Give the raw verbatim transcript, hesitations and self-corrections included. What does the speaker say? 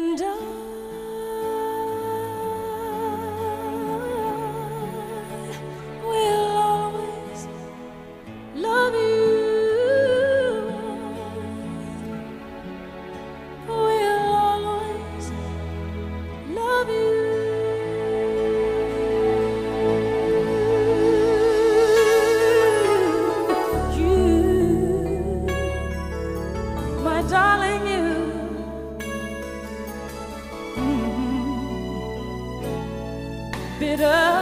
And I will always love you. Will always love you. You, my darling, you. Bitter